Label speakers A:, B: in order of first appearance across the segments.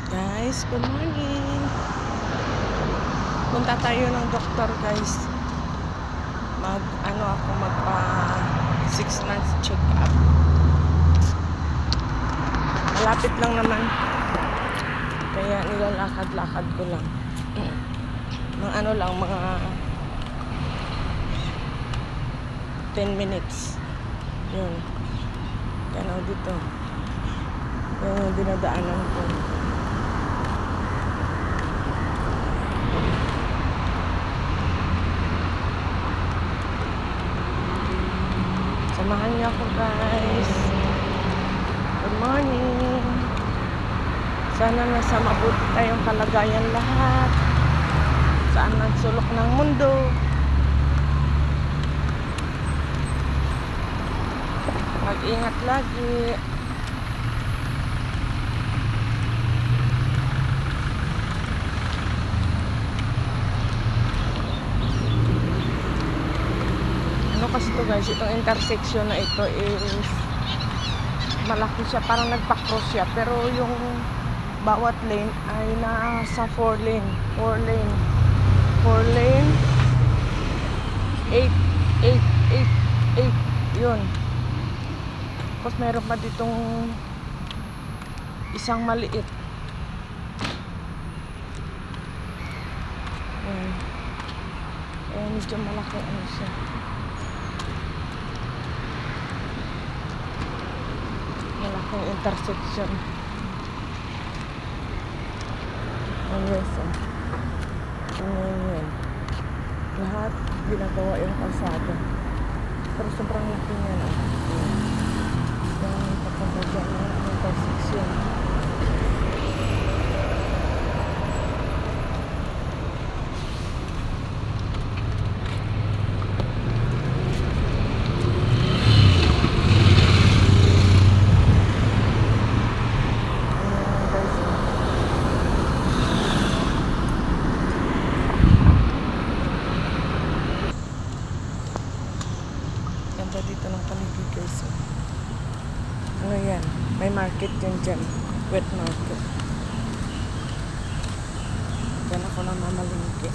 A: Guys, good morning. Punta tayo ng doktor, guys. Magpa 6 months check up. Malapit lang naman. Kaya nilalakad-lakad ko lang. Mga 10 minutes. Yun. Kano dito. Yung dinadaanan ko. Samahan niyo ako, guys. Good morning. Sana nasa mabuti tayong kalagayan lahat. Saan man sulok ng mundo. Mag-ingat lagi. Kasi ito, guys, itong intersection na ito is malaki siya, parang nagpa-cross siya, pero yung bawat lane ay nasa 4 lane 8 yun. Tapos meron pa ditong isang maliit. Medyo malaki ano siya. Malaking intersection. Yes, yun. Lahat ginagawa yung kalsada. Pero sobrang laki niya na. Yung papunta dyan ng intersection. Ganda dito ng paligid, guys. Ano yan? May market dyan. Wet market. Diyan ako na mamalingki.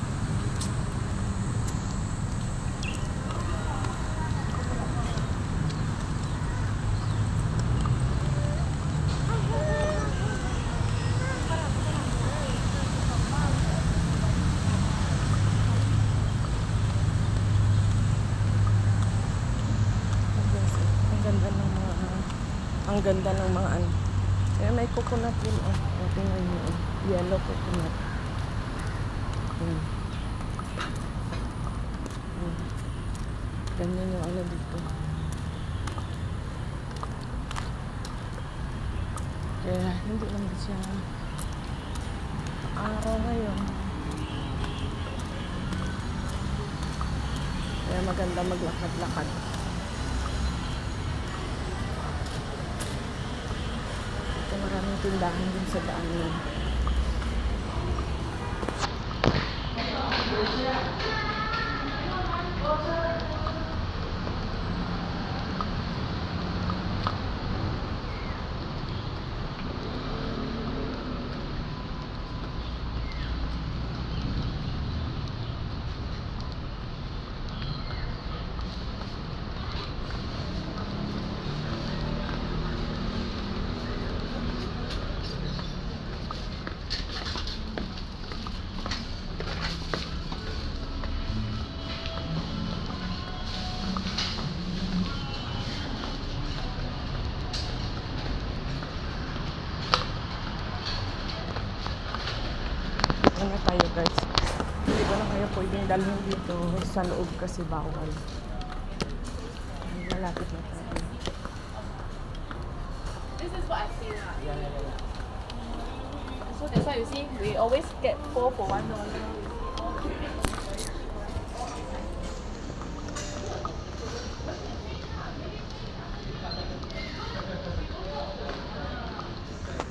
A: Ang ganda ng mga ano. Kaya may coconut yun. Tingnan nyo. Yellow coconut. Ganyan yung ano dito. Kaya hindi naman siya araw ngayon. Kaya maganda maglakad-lakad. Maraming tindahan din sa daan yun. Ano tayo, guys? Hindi ko na kaya pwedeng dalhin dito sa loob kasi bawal. Malapit na tayo.
B: This is what I feel. So that's why you see, we always get 4 for $1.